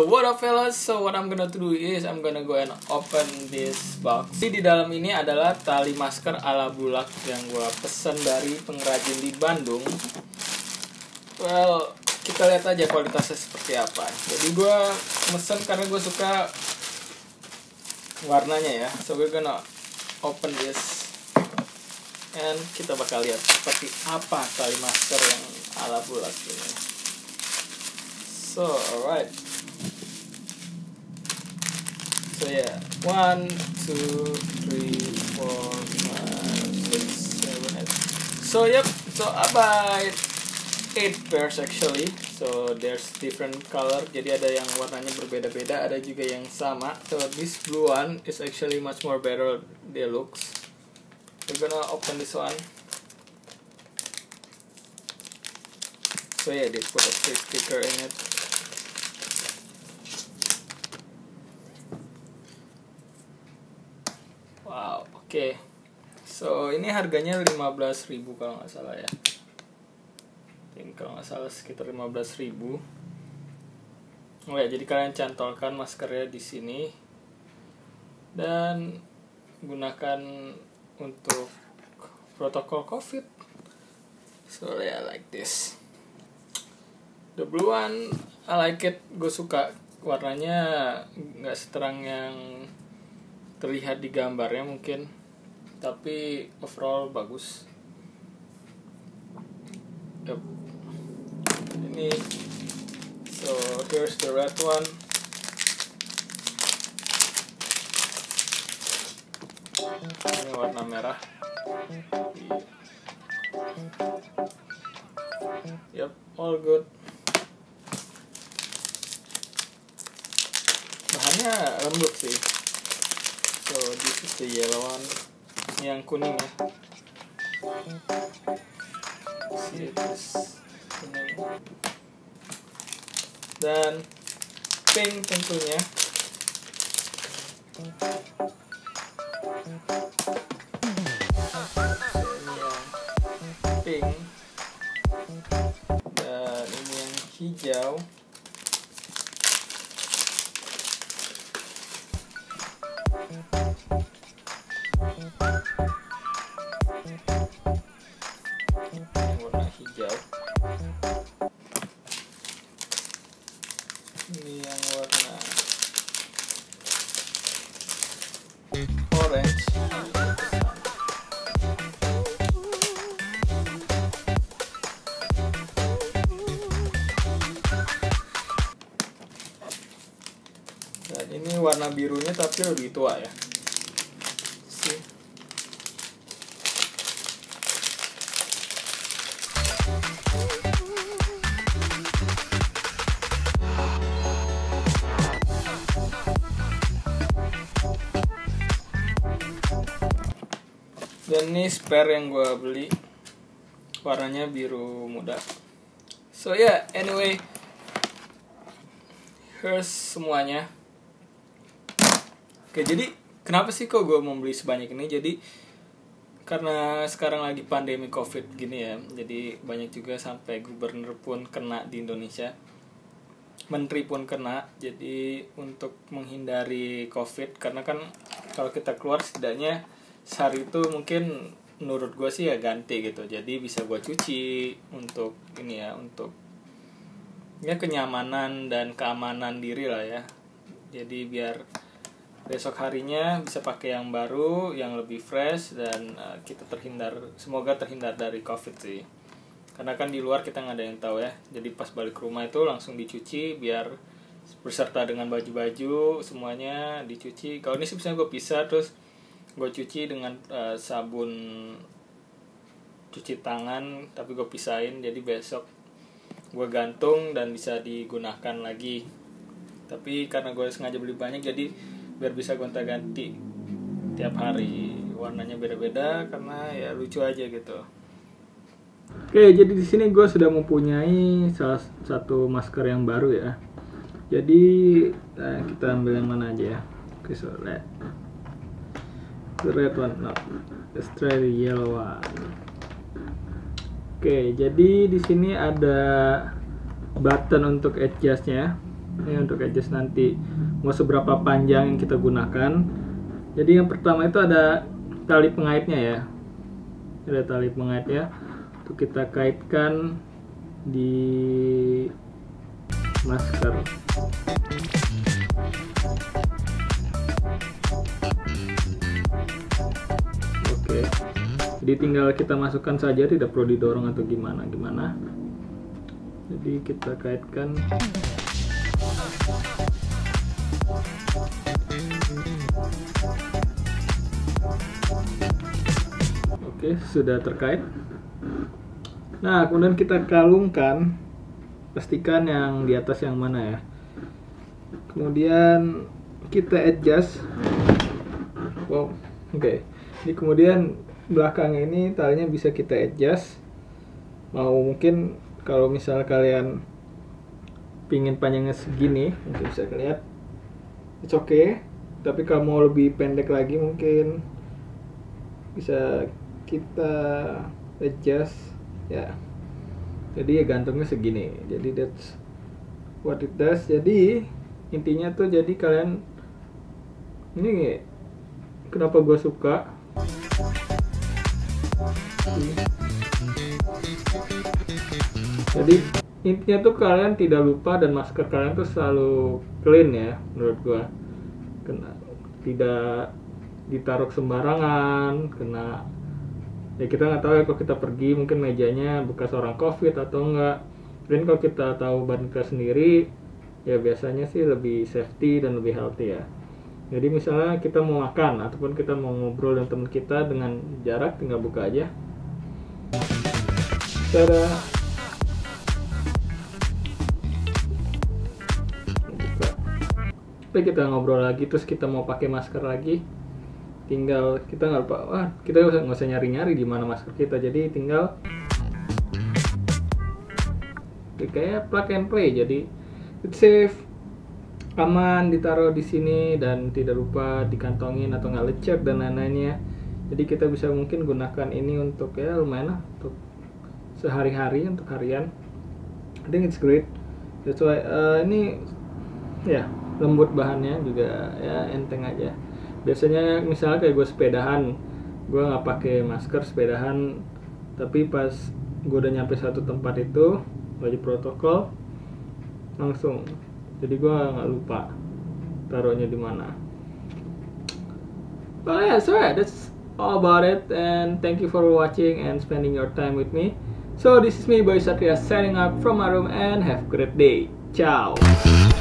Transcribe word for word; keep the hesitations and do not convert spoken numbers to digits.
what up fellas, so what I'm gonna do is I'm gonna go and open this box. Jadi di dalam ini adalah tali masker ala bulak yang gue pesen dari pengrajin di Bandung. Well, kita lihat aja kualitasnya seperti apa. Jadi gue mesen karena gue suka warnanya ya. So we're gonna open this and kita bakal lihat seperti apa tali masker yang ala bulak ini. So alright. So yeah, one, two, three, four, five, six, seven, eight. So yep, so I buy eight pairs actually. So there's different color. Jadi ada yang warnanya berbeda-beda, ada juga yang sama. So this blue one is actually much more better the looks. We're gonna open this one. So yeah, they put a sticker in it. Wow, oke. Okay. So ini harganya lima belas ribu kalau nggak salah ya. Think kalau nggak salah sekitar lima belas ribu. Oh ya, jadi kalian cantolkan maskernya di sini dan gunakan untuk protokol COVID. So yeah, like this. The blue one, I like it. Gue suka warnanya nggak seterang yang terlihat di gambarnya mungkin, tapi overall bagus. Yep. Ini, so here's the red one. Ini warna merah. Yep, all good. Bahannya lembut sih. So this is the yellow one, yang kuning ya. See this kuning. Dan pink tentunya. So, ini yang pink. Dan ini yang hijau. Warna hijau. Ini yang warna orange. Dan ini warna birunya tapi lebih tua ya. See? Dan ini spare yang gue beli, warnanya biru muda. So yeah, anyway, here's semuanya. Oke, jadi kenapa sih kok gue membeli sebanyak ini? Jadi karena sekarang lagi pandemi COVID gini ya, jadi banyak juga sampai gubernur pun kena di Indonesia, menteri pun kena. Jadi untuk menghindari COVID, karena kan kalau kita keluar setidaknya sehari itu mungkin menurut gue sih ya ganti gitu, jadi bisa gue cuci untuk ini ya, untuk ya kenyamanan dan keamanan diri lah ya. Jadi biar besok harinya bisa pakai yang baru, yang lebih fresh, dan uh, kita terhindar, semoga terhindar dari COVID sih. Karena kan di luar kita nggak ada yang tahu ya, jadi pas balik ke rumah itu langsung dicuci biar beserta dengan baju-baju semuanya dicuci. Kalau ini sih misalnya gue pisah, terus gue cuci dengan uh, sabun cuci tangan, tapi gue pisahin, jadi besok gue gantung dan bisa digunakan lagi. Tapi karena gue sengaja beli banyak, jadi biar bisa gonta-ganti tiap hari, warnanya beda-beda karena ya lucu aja gitu. Oke, jadi di sini gue sudah mempunyai salah satu masker yang baru ya. Jadi nah, kita ambil yang mana aja ya. Oke, so red. The red one, no. Let's try the yellow one. Oke, jadi di sini ada button untuk adjustnya. Ini untuk adjust nanti mau seberapa panjang yang kita gunakan. Jadi yang pertama itu ada tali pengaitnya ya. Ada tali pengaitnya untuk kita kaitkan di masker. Oke. Jadi tinggal kita masukkan saja, tidak perlu didorong atau gimana gimana. Jadi kita kaitkan. Oke, sudah terkait. Nah, kemudian kita kalungkan, pastikan yang di atas yang mana ya. Kemudian kita adjust. Wow, oke. Okay. Jadi kemudian belakang ini talinya bisa kita adjust. Mau mungkin kalau misal kalian pingin panjangnya segini, mungkin bisa lihat. It's okay. Tapi kalau mau lebih pendek lagi mungkin bisa kita adjust ya. Jadi ya gantungnya segini. Jadi that's what it does. Jadi intinya tuh jadi kalian ini kenapa gue suka. Jadi intinya tuh kalian tidak lupa dan masker kalian tuh selalu clean ya menurut gue. Kena tidak ditaruh sembarangan, kena ya kita nggak tahu ya kalau kita pergi mungkin mejanya bekas orang covid atau enggak. Dan kalau kita tahu badan kita sendiri ya biasanya sih lebih safety dan lebih healthy ya. Jadi misalnya kita mau makan ataupun kita mau ngobrol dengan teman kita dengan jarak, tinggal buka aja. Tada. Buka. Tapi kita ngobrol lagi terus kita mau pakai masker lagi, tinggal kita nggak lupa, wah kita nggak usah, nggak usah nyari-nyari di mana masker kita, jadi tinggal kayak plug and play, jadi it's safe, aman, ditaruh di sini dan tidak lupa dikantongin atau nggak lecek dan lain-lainnya. Jadi kita bisa mungkin gunakan ini untuk ya lumayan lah untuk sehari-hari, untuk harian. I think it's great. That's why uh, ini ya lembut bahannya juga ya enteng aja. Biasanya misalnya kayak gue sepedahan, gue nggak pakai masker sepedahan, tapi pas gue udah nyampe satu tempat itu lagi protokol langsung, jadi gue nggak lupa taruhnya di mana. But yeah, so yeah, that's all about it, and thank you for watching and spending your time with me. So this is me, Boy Satria, signing up from my room, and have a great day. Ciao.